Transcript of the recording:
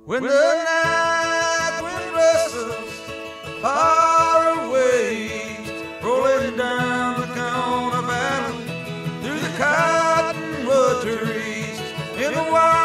When the night wind rustles far away, rolling down the corner valley through the cottonwood trees in the wild